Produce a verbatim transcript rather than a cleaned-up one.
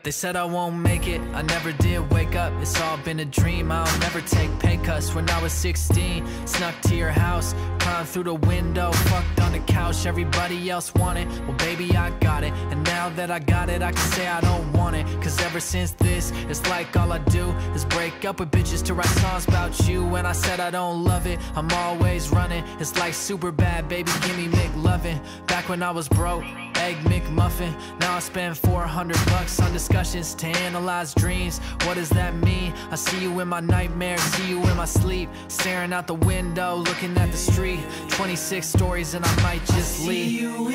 They said I won't make it, I never did wake up. It's all been a dream, I'll never take pay cuts. When I was sixteen, snuck to your house, climbed through the window, fucked on the couch. Everybody else wanted, well baby I got it. And now that I got it, I can say I don't want it. Cause ever since this, it's like all I do is break up with bitches to write songs about you. When I said I don't love it, I'm always running. It's like super bad, baby, give me McLovin'. Back when I was broke, Egg McMuffin. Now I spend four hundred bucks on discussions to analyze dreams. What does that mean? I see you in my nightmares, see you in my sleep, staring out the window, looking at the street. Twenty-six stories and I might just leave.